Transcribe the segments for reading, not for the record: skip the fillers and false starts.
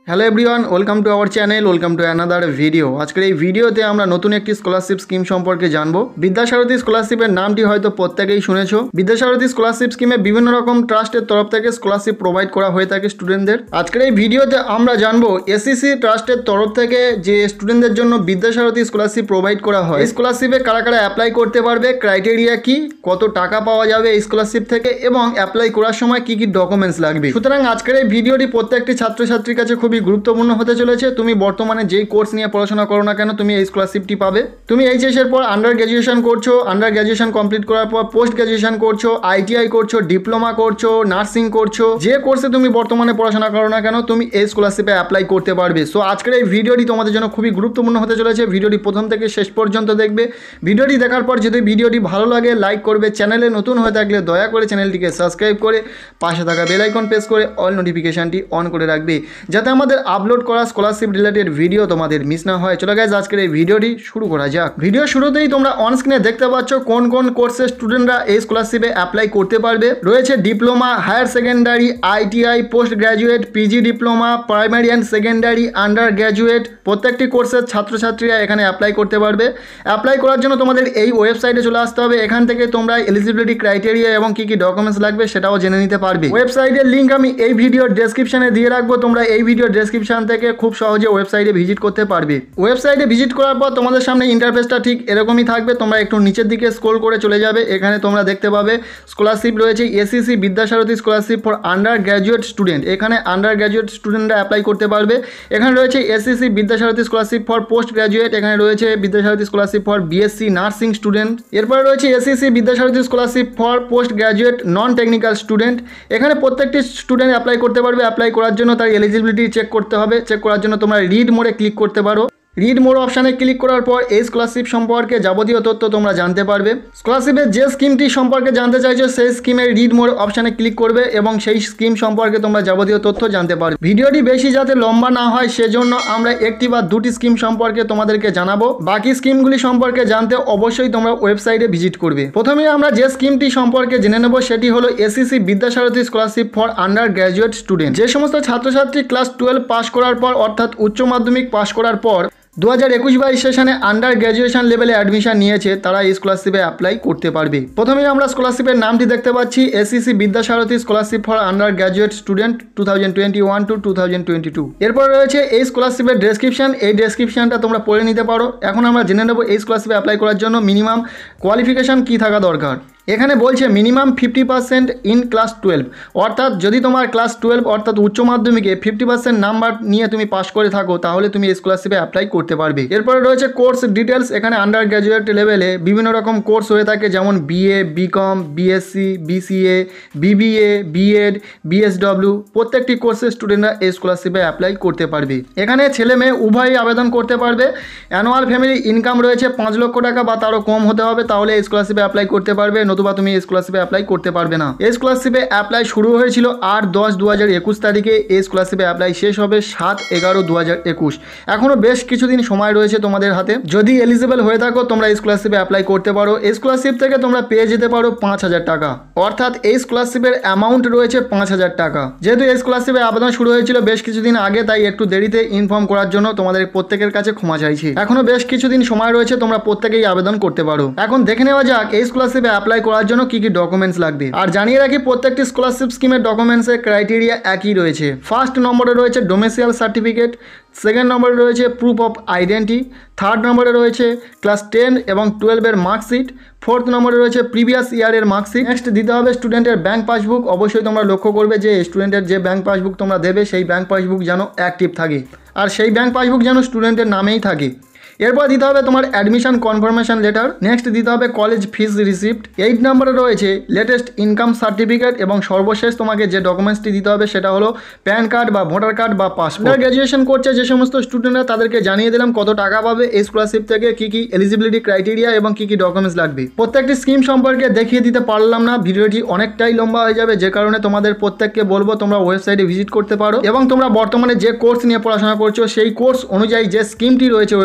Hello everyone, welcome to our channel, welcome to another video. আজকের এই ভিডিওতে আমরা নতুন একটি স্কলারশিপ স্কিম সম্পর্কে জানবো। বিদ্যাসারথী স্কলারশিপের নামটি হয়তো প্রত্যেকেই শুনেছো। বিদ্যাসারথী স্কলারশিপ স্কিমে বিভিন্ন রকম ট্রাস্টের তরফ থেকে স্কলারশিপ প্রোভাইড করা হয়ে থাকে স্টুডেন্টদের। আজকের এই ভিডিওতে আমরা জানবো এসসিসি ট্রাস্টের তরফ থেকে যে স্টুডেন্টদের জন্য বিদ্যাসারথী স্কলারশিপ প্রোভাইড করা হয়, এই স্কলারশিপে কারা কারা অ্যাপ্লাই করতে পারবে, ক্রাইটেরিয়া কি, কত টাকা পাওয়া যাবে এই স্কলারশিপ থেকে এবং অ্যাপ্লাই করার সময় কি কি ডকুমেন্টস লাগবে। সুতরাং আজকের এই ভিডিওটি প্রত্যেকটি ছাত্রছাত্রীর কাছে খুবই গুরুত্বপূর্ণ হতে চলেছে। তুমি বর্তমানে যেই কোর্স নিয়ে পড়াশোনা করো না কেন, তুমি এই স্কলারশিপটি পাবে। তুমি এইচএস এর পর আন্ডার গ্র্যাজুয়েশন করছো, আন্ডার গ্র্যাজুয়েশন কমপ্লিট করার পর পোস্ট গ্র্যাজুয়েশন করছো, আইটিআই করছো, ডিপ্লোমা করছো, নার্সিং করছো, যে কোর্সে তুমি বর্তমানে পড়াশোনা করো না কেন, তুমি এই স্কলারশিপে অ্যাপ্লাই করতে পারবে। সো আজকের এই ভিডিওটি তোমাদের জন্য খুবই গুরুত্বপূর্ণ হতে চলেছে। ভিডিওটি প্রথম থেকে শেষ পর্যন্ত দেখবে। ভিডিওটি দেখার পর যদি ভিডিওটি ভালো লাগে লাইক করবে, চ্যানেলে নতুন হয়ে থাকলে দয়া করে চ্যানেলটিকে সাবস্ক্রাইব করে পাশে থাকা বেল আইকন প্রেস করে অল নোটিফিকেশনটি অন করে রাখবে, যাতে আমাদের আপলোড করা স্কলারশিপ রিলেটেড ভিডিও তোমাদের মিস না হয়। চলো গাইস, আজকের এই ভিডিওটি শুরু করা যাক। ভিডিও শুরুতেই তোমরা অন স্ক্রিনে দেখতে পাচ্ছ কোন কোন কোর্সের স্টুডেন্টরা এই স্কলারশিপে অ্যাপ্লাই করতে পারবে। রয়েছে diploma, higher secondary, ITI, post graduate, PG diploma, primary and secondary, under graduate, প্রত্যেকটি কোর্সের ছাত্রছাত্রীরা এখানে অ্যাপ্লাই করতে পারবে। অ্যাপ্লাই করার জন্য তোমাদের এই ওয়েবসাইটে চলে আসতে হবে। এখান থেকে তোমরা এলিজিবিলিটি ক্রাইটেরিয়া এবং কি কি ডকুমেন্টস লাগবে সেটাও জেনে নিতে পারবে। ওয়েবসাইটের লিঙ্ক আমি এই ভিডিওর ডেসক্রিপশনে দিয়ে রাখবো। তোমরা এই ভিডিওর ডেসক্রিপশন থেকে খুব সহজে ওয়েবসাইটে ভিজিট করতে পারবে। ওয়েবসাইটে ভিজিট করার পর তোমাদের সামনে ইন্টারফেসটা ঠিক এরকমই থাকবে। তোমরা একটু নিচের দিকে স্ক্রল করে চলে যাবে। এখানে তোমরা দেখতে পাবে স্কলারশিপ রয়েছে SCC Vidyasarathi scholarship for under graduate student. এখানে আন্ডার গ্র্যাজুয়েট স্টুডেন্টরা অ্যাপ্লাই করতে পারবে। এখানে রয়েছে SCC Vidyasarathi scholarship for post graduate. এখানে রয়েছে Vidyasarathi scholarship for BSc nursing student. এরপরে রয়েছে SCC Vidyasarathi scholarship for post graduate non technical student. এখানে প্রত্যেকটি স্টুডেন্ট অ্যাপ্লাই করতে পারবে। অ্যাপ্লাই করার জন্য তার এলিজিবিলিটি চেক করতে হবে। চেক করার জন্য তোমরা রিড মোডে ক্লিক করতে পারো। রিড মোড অপশানে ক্লিক করার পর এই স্কলারশিপ সম্পর্কে যাবতীয় তথ্য তোমরা জানতে পারবে। স্কলারশিপের যে স্কিমটি সম্পর্কে জানতে চাইছো সেই স্কিমের রিড মোড অপশানে ক্লিক করবে এবং সেই স্কিম সম্পর্কে তোমরা যাবতীয় তথ্য জানতে পারবে। ভিডিওটি বেশি যাতে লম্বা না হয় সেজন্য আমরা একটি বা দুটি স্কিম সম্পর্কে তোমাদেরকে জানাবো। বাকি স্কিমগুলি সম্পর্কে জানতে অবশ্যই তোমরা ওয়েবসাইটে ভিজিট করবে। প্রথমে আমরা যে স্কিমটি সম্পর্কে জেনে নেব সেটি হলো SCC Vidyasarathi scholarship for under graduate student. যে সমস্ত ছাত্রছাত্রী ক্লাস 12 পাস করার পর অর্থাৎ উচ্চ মাধ্যমিক পাস করার পর 2021-22 সেশনে আন্ডার গ্র্যাজুয়েশন লেভেলে অ্যাডমিশন নিয়েছে, তারা এই স্কলারশিপে অ্যাপ্লাই করতে পারবে। প্রথমেই আমরা স্কলারশিপের নামটি দেখতে পাচ্ছি SCC Vidyasarathi scholarship for under graduate student 2021 to 2022। এরপর রয়েছে এই স্কলারশিপের ডেসক্রিপশন। এই ডেসক্রিপশনটা তোমরা পড়ে নিতে পারো। এখন আমরা জেনে নেব এই স্কলারশিপে অ্যাপ্লাই করার জন্য মিনিমাম কোয়ালিফিকেশান কী থাকা দরকার। এখানে বলছে মিনিমাম 50% ইন ক্লাস 12, অর্থাৎ যদি তোমার ক্লাস 12 অর্থাৎ উচ্চ মাধ্যমিকে 50% নাম্বার নিয়ে তুমি পাস করে থাকো তাহলে তুমি এই স্কলারশিপে অ্যাপ্লাই করতে পারবে। এরপরে রয়েছে কোর্স ডিটেলস। এখানে আন্ডার গ্র্যাজুয়েট লেভেলে বিভিন্ন রকম কোর্স হয়ে থাকে, যেমন BA, BCom, BSc, BCA, BBA, BEd, BSW. প্রত্যেকটি কোর্সের স্টুডেন্টরা এই স্কলারশিপে অ্যাপ্লাই করতে পারবে। এখানে ছেলে মেয়ে উভয়ই আবেদন করতে পারবে। অ্যানুয়াল ফ্যামিলি ইনকাম রয়েছে 5 লক্ষ টাকা বা তারও কম হতে হবে, তাহলে এই স্কলারশিপে অ্যাপ্লাই করতে পারবে, নতুবা তুমি এই স্কলারশিপে অ্যাপ্লাই করতে পারবে না। এই স্কলারশিপে অ্যাপ্লাই শুরু হয়েছিল 8-10-2021 তারিখে। এই স্কলারশিপে অ্যাপ্লাই শেষ হবে 7-11-2021। এখনও বেশ কিছুদিন সময় রয়েছে তোমাদের হাতে। যদি এলিজিবল হয়ে থাকো তোমরা এই স্কলারশিপে অ্যাপ্লাই করতে পারো। এই স্কলারশিপ থেকে তোমরা পেয়ে যেতে পারো 5,000 টাকা, অর্থাৎ এই স্কলারশিপের অ্যামাউন্ট রয়েছে 5,000 টাকা। যেহেতু এই স্কলারশিপে আবেদন শুরু হয়েছিল বেশ কিছুদিন আগে, তাই একটু দেরিতে ইনফর্ম করার জন্য তোমাদের প্রত্যেকের কাছে ক্ষমা চাইছি। এখনও বেশ কিছুদিন সময় রয়েছে, তোমরা প্রত্যেকেই আবেদন করতে পারো। এখন দেখে নেওয়া যাক এই স্কলারশিপে অ্যাপ্লাই করার জন্য কি কি ডকুমেন্টস লাগবে। আর জানিয়ে রাখি প্রত্যেকটি স্কলারশিপ স্কিমের ডকুমেন্টসের ক্রাইটেরিয়া একই রয়েছে। ফার্স্ট নম্বরে রয়েছে ডোমেসিয়াল সার্টিফিকেট, সেকেন্ড নম্বরে রয়েছে প্রুফ অফ আইডেন্টি, থার্ড নম্বরে রয়েছে ক্লাস 10 এবং 12-এর মার্কশিট, ফোর্থ নম্বরে রয়েছে প্রিভিয়াস ইয়ারের মার্কশিট। নেক্সট দিতে হবে স্টুডেন্টের ব্যাঙ্ক পাসবুক। অবশ্যই তোমরা লক্ষ্য করবে যে স্টুডেন্টের যে ব্যাঙ্ক পাসবুক তোমরা দেবে সেই ব্যাঙ্ক পাসবুক যেন অ্যাক্টিভ থাকে আর সেই ব্যাঙ্ক পাসবুক যেন স্টুডেন্টের নামেই থাকে। এরপর দিতে হবে তোমার অ্যাডমিশন কনফার্মেশন লেটার। নেক্সট দিতে হবে কলেজ ফিস রিসিপ্ট। 8 নম্বরে রয়েছে লেটেস্ট ইনকাম সার্টিফিকেট এবং সর্বশেষ তোমাকে যে ডকুমেন্টসটি দিতে হবে সেটা হলো প্যান কার্ড বা ভোটার কার্ড বা পাসপোর্ট। গ্র্যাজুয়েশন করছে যে সমস্ত স্টুডেন্টরা তাদেরকে জানিয়ে দিলাম কত টাকা পাবে এই স্কলারশিপ থেকে, কী কী এলিজিবিলিটি ক্রাইটেরিয়া এবং কী কী ডকুমেন্টস লাগবে। প্রত্যেকটি স্কিম সম্পর্কে দেখিয়ে দিতে পারলাম না, ভিডিওটি অনেকটাই লম্বা হয়ে যাবে, যে কারণে তোমাদের প্রত্যেককে বলবো তোমরা ওয়েবসাইটে ভিজিট করতে পারো এবং তোমরা বর্তমানে যে কোর্স নিয়ে পড়াশোনা করছো সেই কোর্স অনুযায়ী যে স্কিমটি রয়েছে ওয়েবসাইটে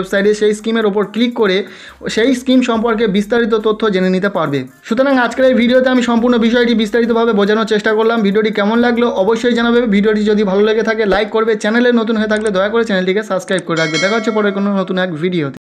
সেই স্কিমের ওপর ক্লিক করে সেই স্কিম সম্পর্কে বিস্তারিত তথ্য জেনে নিতে পারবে। সুতরাং আজকের এই ভিডিওতে আমি সম্পূর্ণ বিষয়টি বিস্তারিতভাবে বোঝানোর চেষ্টা করলাম। ভিডিওটি কেমন লাগলো অবশ্যই জানাবে। ভিডিওটি যদি ভালো লেগে থাকে লাইক করবে, চ্যানেলে নতুন হয়ে থাকলে দয়া করে চ্যানেলটিকে সাবস্ক্রাইব করে রাখবে। দেখা হচ্ছে পরে কোনো নতুন এক ভিডিওতে।